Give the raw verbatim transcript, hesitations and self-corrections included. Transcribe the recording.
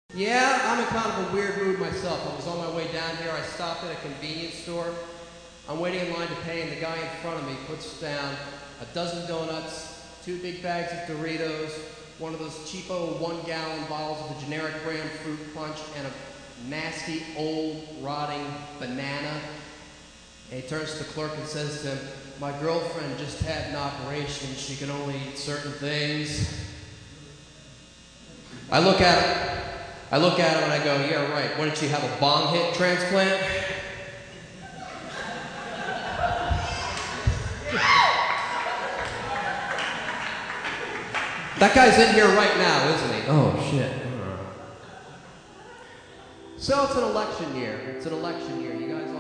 Yeah, I'm in kind of a weird mood myself. I was on my way down here. I stopped at a convenience store. I'm waiting in line to pay, and the guy in front of me puts down a dozen donuts, two big bags of Doritos, one of those cheapo one-gallon bottles of the generic brand fruit punch, and a nasty, old, rotting banana. And he turns to the clerk and says to him, "My girlfriend just had an operation. She can only eat certain things." I look at him. I look at him and I go, "Yeah, right. Why didn't you have a bong hit transplant?" That guy's in here right now, isn't he? Oh, shit. So it's an election year. It's an election year. You guys all